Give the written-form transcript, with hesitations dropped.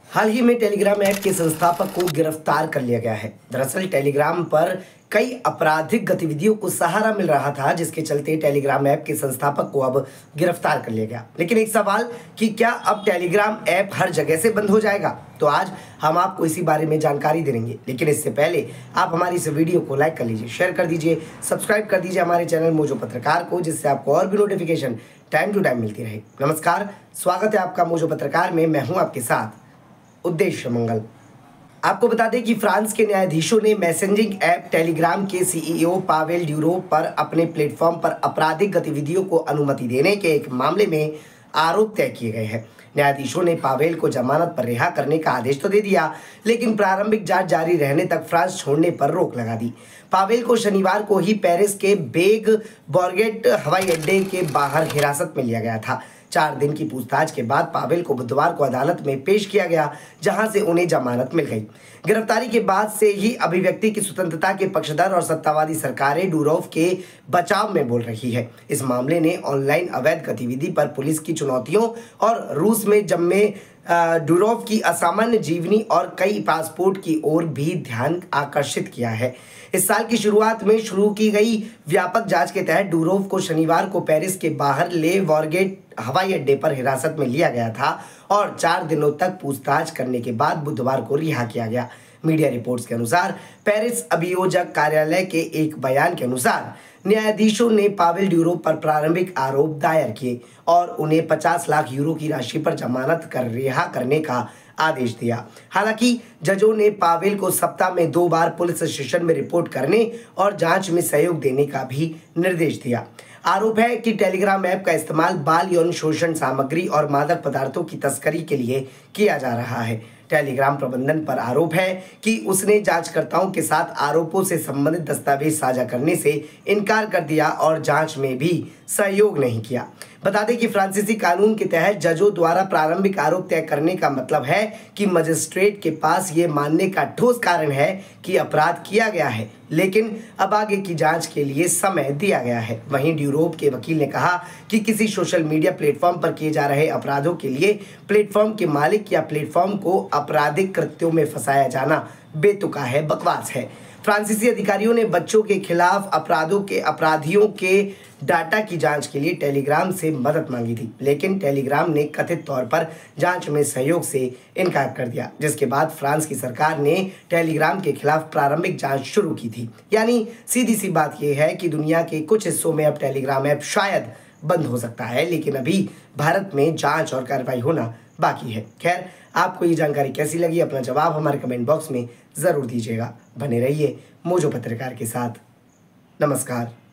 हाल ही में Telegram app के संस्थापक को गिरफ्तार कर लिया गया है। दरअसल टेलीग्राम पर कई आपराधिक गतिविधियों को सहारा मिल रहा था, जिसके चलते टेलीग्राम ऐप के संस्थापक को अब गिरफ्तार कर लिया गया। लेकिन एक सवाल कि क्या अब टेलीग्राम ऐप हर जगह से बंद हो जाएगा? तो आज हम आपको इसी बारे में जानकारी देंगे। लेकिन इससे पहले आप हमारी इस वीडियो को लाइक कर लीजिए, शेयर कर दीजिए, सब्सक्राइब कर दीजिए हमारे चैनल मोजो पत्रकार को, जिससे आपको और भी नोटिफिकेशन टाइम टू टाइम मिलती रहे। नमस्कार, स्वागत है आपका मोजो पत्रकार में। मैं हूं आपके साथ उद्देश्य मंगल। आपको बता दें कि फ्रांस के न्यायाधीशों ने मैसेजिंग ऐप टेलीग्राम के सीईओ पावेल ड्यूरोव पर अपने प्लेटफॉर्म पर आपराधिक गतिविधियों को अनुमति देने के एक मामले में आरोप तय किए गए हैं। न्यायाधीशों ने पावेल को जमानत पर रिहा करने का आदेश तो दे दिया, लेकिन प्रारंभिक जांच जारी रहने तक फ्रांस छोड़ने पर रोक लगा दी। पावेल को शनिवार को ही पेरिस के बेग बोर्गेट हवाई अड्डे के बाहर हिरासत में लिया गया था। 4 दिन की पूछताछ के बाद पावेल को बुधवार को अदालत में पेश किया गया, जहां से उन्हें जमानत मिल गई। गिरफ्तारी के बाद से ही अभिव्यक्ति की स्वतंत्रता के पक्षधर और सत्तावादी सरकारें डूरोव के बचाव में बोल रही है। इस मामले ने ऑनलाइन अवैध गतिविधि पर पुलिस की चुनौतियों और रूस में जन्मे डूरोव की असामान्य जीवनी और कई पासपोर्ट की ओर भी ध्यान आकर्षित किया है। इस साल की शुरुआत में शुरू की गई व्यापक जांच के तहत डूरोव को शनिवार को पेरिस के बाहर ले बोर्गेट हवाई अड्डे पर हिरासत में लिया गया था और 4 दिनों तक पूछताछ करने के बाद बुधवार को रिहा किया गया। मीडिया रिपोर्ट्स के अनुसार पेरिस अभियोजक कार्यालय के एक बयान के अनुसार न्यायाधीशों ने पावेल ड्यूरोव पर प्रारंभिक आरोप दायर किए और उन्हें 50 लाख यूरो की राशि पर जमानत कर रिहा करने का आदेश दिया। हालांकि जजों ने पावेल को सप्ताह में 2 बार पुलिस स्टेशन में रिपोर्ट करने और जांच में सहयोग देने का भी निर्देश दिया। आरोप है कि टेलीग्राम ऐप का इस्तेमाल बाल यौन शोषण सामग्री और मादक पदार्थों की तस्करी के लिए किया जा रहा है। टेलीग्राम प्रबंधन पर आरोप है कि उसने जांचकर्ताओं के साथ आरोपों से संबंधित दस्तावेज साझा करने से इनकार कर दिया और जांच में भी सहयोग नहीं किया। बता दें कि फ्रांसीसी कानून के तहत जजों द्वारा प्रारंभिक आरोप तय करने का मतलब है कि मजिस्ट्रेट के पास ये मानने का ठोस कारण है कि अपराध किया गया है, लेकिन अब आगे की जांच के लिए समय दिया गया है। वहीं ड्यूरोव के वकील ने कहा कि किसी सोशल मीडिया प्लेटफॉर्म पर किए जा रहे अपराधों के लिए प्लेटफॉर्म के मालिक या प्लेटफॉर्म को आपराधिक कृत्यों में फंसाया जाना बेतुका है, बकवास है। फ्रांसीसी अधिकारियों ने बच्चों के खिलाफ अपराधियों के डाटा की जांच के लिए टेलीग्राम से मदद मांगी थी, लेकिन टेलीग्राम ने कथित तौर पर जांच में सहयोग से इनकार कर दिया, जिसके बाद फ्रांस की सरकार ने टेलीग्राम के खिलाफ प्रारंभिक जांच शुरू की थी। यानी सीधी सी बात यह है कि दुनिया के कुछ हिस्सों में अब टेलीग्राम ऐप शायद बंद हो सकता है, लेकिन अभी भारत में जांच और कार्रवाई होना बाकी है। खैर, आपको ये जानकारी कैसी लगी? अपना जवाब हमारे कमेंट बॉक्स में जरूर दीजिएगा। बने रहिए मोजो पत्रकार के साथ। नमस्कार।